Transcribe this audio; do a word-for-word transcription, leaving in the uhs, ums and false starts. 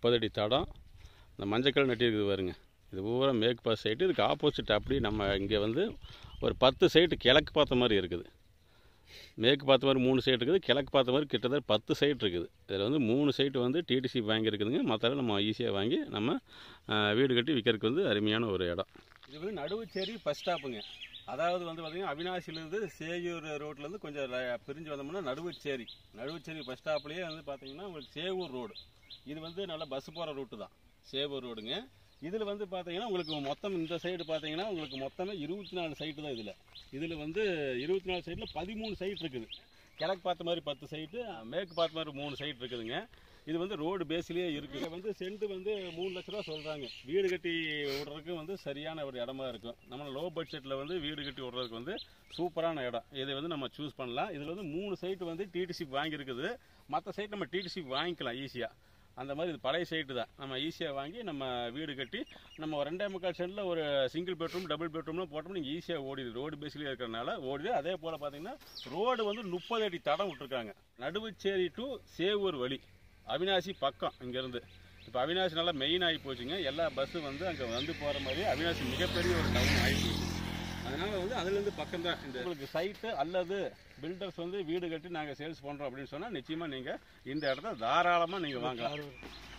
முப்பது அடி தடம். இந்த மஞ்சக்கல் நட்டிருக்குது பாருங்க, இது பூரா மேற்கு பார்த்த சைட்டு. இதுக்கு ஆப்போசிட் அப்படி நம்ம இங்கே வந்து ஒரு பத்து சைட்டு கிழக்கு பார்த்த மாதிரி இருக்குது. மேற்கு பார்த்த மாதிரி மூணு சைட் இருக்குது, கிழக்கு பார்த்த மாதிரி கிட்டத்தட்ட பத்து சைட் இருக்குது. இதில் வந்து மூணு சைட்டு வந்து டிடிசி வாங்கியிருக்குதுங்க. மற்ற நம்ம ஈஸியாக வாங்கி நம்ம வீடு கட்டி விற்கிறதுக்கு வந்து அருமையான ஒரு இடம். இது வந்து நடுவுச்சேரி பஸ் ஸ்டாப்புங்க. அதாவது வந்து பார்த்திங்கன்னா அவினாசிலேருந்து சேயூர் ரோட்லேருந்து கொஞ்சம் பிரிஞ்சு வந்தோம்னா நடுவுச்சேரி. நடுவுச்சேரி பஸ் ஸ்டாப்லேயே வந்து பார்த்திங்கன்னா உங்களுக்கு சேவூர் ரோடு. இது வந்து நல்லா பஸ் போகிற ரூட்டு தான், சேவூர் ரோடுங்க. இதில் வந்து பார்த்தீங்கன்னா உங்களுக்கு மொத்தம் இந்த சைடு பார்த்தீங்கன்னா உங்களுக்கு மொத்தமே இருபத்தி நாலு சைட்டு தான். இதில் இதில் வந்து இருபத்தி நாலு சைட்டில் பதிமூணு சைட் இருக்குது. கிழக்கு பார்த்த மாதிரி பத்து சைட்டு, மேற்கு பார்த்த மாதிரி மூணு சைட் இருக்குதுங்க. இது வந்து ரோடு பேஸ்லேயே இருக்குது. வந்து சென்ட் வந்து மூணு லட்ச ரூபா சொல்கிறாங்க. வீடு கட்டி விடுறதுக்கு வந்து சரியான ஒரு இடமா இருக்கும். நம்ம லோ பட்ஜெட்டில் வந்து வீடு கட்டி விடுறதுக்கு வந்து சூப்பரான இடம். இதை வந்து நம்ம சூஸ் பண்ணலாம். இதில் வந்து மூணு சைட்டு வந்து டிடிசி வாங்கியிருக்குது. மற்ற சைட் நம்ம டிடிசி வாங்கிக்கலாம் ஈஸியாக. அந்த மாதிரி இது பழைய சைட்டு தான், நம்ம ஈஸியாக வாங்கி நம்ம வீடு கட்டி நம்ம ரெண்டே முக்கால் சென்டில் ஒரு சிங்கிள் பெட்ரூம் டபுள் பெட்ரூம்லாம் போட்டோம்னா நீங்கள் ஈஸியாக ஓடிடுது. ரோடு பேஸ்லேயே இருக்கிறனால ஓடிது. அதே போல் பார்த்தீங்கன்னா ரோடு வந்து முப்பது அடி தடம் விட்டுருக்காங்க. நடுவுச்சேரி டு சேவூர் வழி, அவினாசி பக்கம் இங்கேருந்து. இப்போ அவினாசி நல்லா மெயின் ஆகி போச்சுங்க. எல்லா பஸ்ஸும் வந்து அங்கே வந்து போகிற மாதிரி அவினாசி மிகப்பெரிய ஒரு டவுன் ஆகிடுச்சு. அதனால் வந்து அதுலேருந்து பக்கம் தான் இந்த உங்களுக்கு சைட்டு அல்லது பில்டர்ஸ் வந்து வீடு கட்டி நாங்கள் சேல்ஸ் பண்ணுறோம் அப்படின்னு சொன்னால் நிச்சயமாக நீங்கள் இந்த இடத்த தாராளமாக நீங்கள் வாங்கலாம்.